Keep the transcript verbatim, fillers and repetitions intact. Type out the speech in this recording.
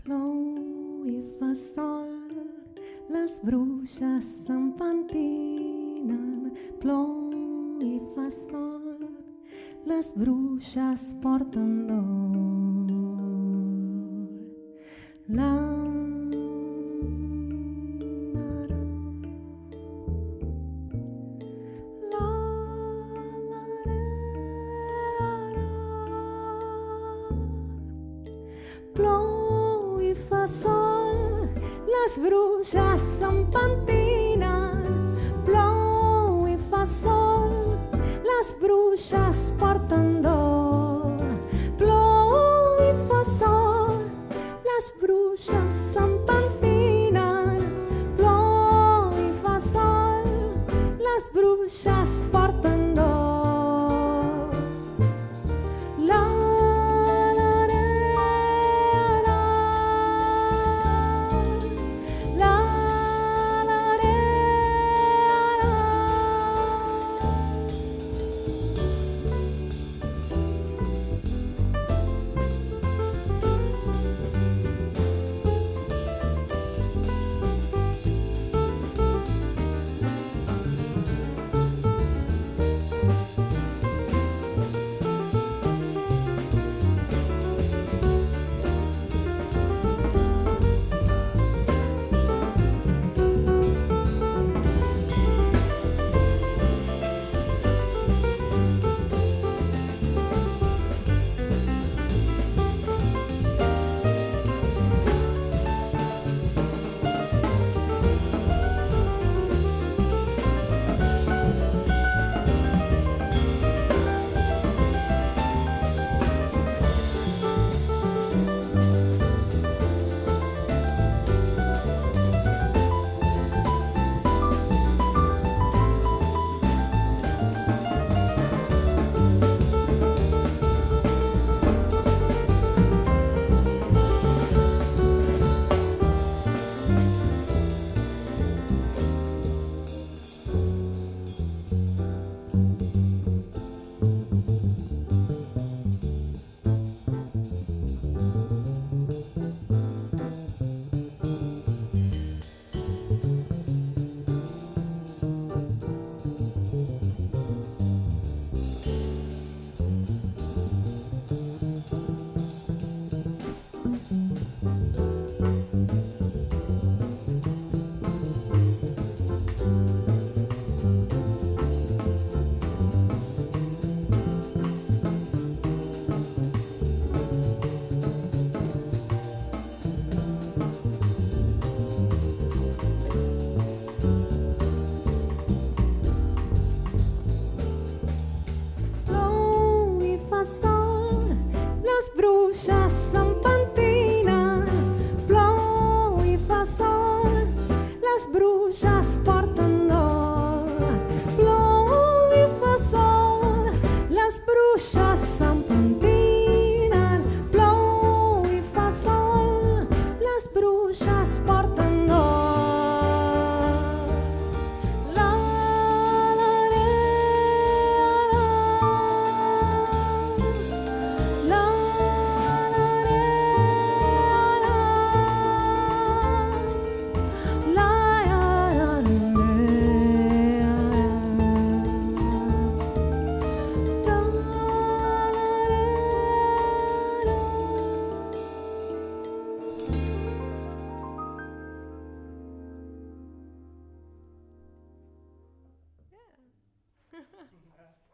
Plou y fa sol, las bruixes s'empentinen. Plou i fa sol, les bruixes porten dol. La Plou i fa sol, les bruixes s'empentinen. Plou i fa sol, les bruixes porten dol. Plou i fa sol, les bruixes s'empentinen. Plou i fa sol, les bruixes porten dol. La sol, les bruixes s'empentinen. Plou i fa sol, les bruixes porten dol. Plou i fa sol, les bruixes s'empentinen. Plou i fa sol, les bruixes porten dol. Yeah.